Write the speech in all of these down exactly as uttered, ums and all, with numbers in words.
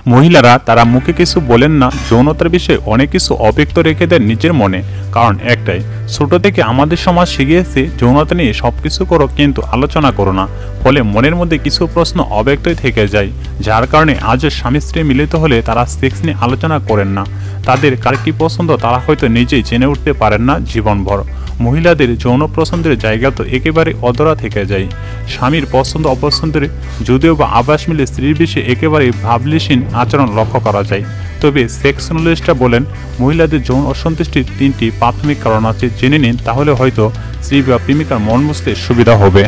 মহিলারা তারা মুখে কিছু বলেন না, যৌনতার বিষয়ে অনেক কিছু অব্যক্ত রেখে দেন নিজের মনে। কারণ একটাই, ছোট থেকে আমাদের সমাজ শিখিয়েছে যৌনতা নিয়ে সবকিছু করো কিন্তু আলোচনা করো না। ফলে মনের মধ্যে কিছু প্রশ্ন অব্যক্তই থেকে যায়, যার কারণে আজও স্বামী স্ত্রী মিলিত হলে তারা সেক্স নিয়ে আলোচনা করেন না। তাদের কার কি পছন্দ তারা হয়তো নিজেই জেনে উঠতে পারেন না জীবনভর। মহিলাদের যৌন পছন্দের জায়গা তো একেবারে অধরা থেকে যায়। স্বামীর পছন্দ অপছন্দের যদিও বা আভাস মিলে স্ত্রীর বিষয়ে একেবারে ভাবলিসীন আচরণ লক্ষ্য করা যায়। তবে সেক্সোলজিস্টরা বলেন মহিলাদের যৌন অসন্তুষ্টির তিনটি প্রাথমিক কারণ আছে, জেনে নিন, তাহলে হয়তো স্ত্রী বা প্রেমিকার মন বুঝতে সুবিধা হবে।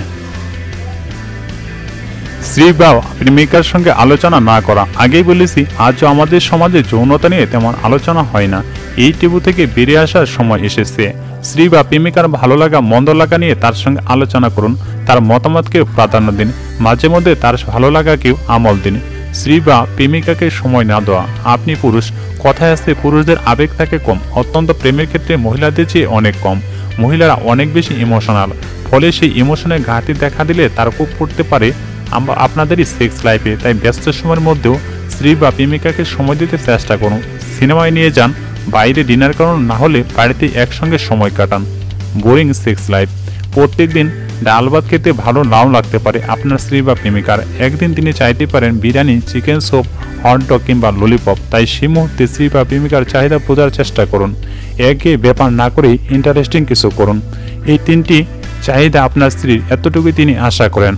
স্ত্রী বা প্রেমিকার সঙ্গে আলোচনা না করা। আগেই বলেছি আজও আমাদের সমাজে যৌনতা নিয়ে তেমন আলোচনা হয় না। এই টেবু থেকে বেরিয়ে আসার সময় এসেছে। স্ত্রী বা প্রেমিকার ভালো লাগা মন্দ লাগা নিয়ে তার সঙ্গে আলোচনা করুন, তার মতামতকেও প্রাধান্য দিন, মাঝে মধ্যে তার ভালো লাগাকেও আমল দিন। স্ত্রী বা প্রেমিকাকে সময় না দেওয়া। আপনি পুরুষ, কথায় আছে পুরুষদের আবেগ থাকে কম, অত্যন্ত প্রেমের ক্ষেত্রে মহিলাদের চেয়ে অনেক কম। মহিলারা অনেক বেশি ইমোশনাল, ফলে সেই ইমোশনের ঘাটতি দেখা দিলে তার খুব পড়তে পারে আপনাদেরই সেক্স লাইফে। তাই ব্যস্ত সময়ের মধ্যেও স্ত্রী বা প্রেমিকাকে সময় দিতে চেষ্টা করুন। সিনেমায় নিয়ে যান, বাইরে ডিনার করুন, না হলে বাড়িতে একসঙ্গে সময় কাটান। Boring sex life. প্রত্যেক দিন ডাল ভাত খেতে ভালো নাও লাগতে পারে আপনার স্ত্রী বা প্রেমিকার। একদিন তিনি চাইতে পারেন বিরিয়ানি, চিকেন স্যুপ, হটডগ কিংবা ললিপপ। তাই সেই মুহূর্তে স্ত্রী বা প্রেমিকার চাহিদা বোঝার চেষ্টা করুন। একে ব্যাপার না করেই ইন্টারেস্টিং কিছু করুন। এই তিনটি চাহিদা আপনার স্ত্রীর, এতটুকুই তিনি আশা করেন।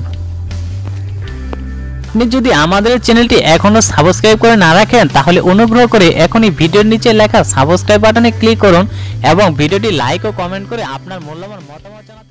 আপনি যদি আমাদের চ্যানেলটি এখনো সাবস্ক্রাইব করে না রাখেন তাহলে অনুগ্রহ করে এখনই ভিডিওর নিচে লেখা সাবস্ক্রাইব বাটনে ক্লিক করুন এবং ভিডিওটি লাইক ও কমেন্ট করে আপনার মূল্যবান মতামত জানাতে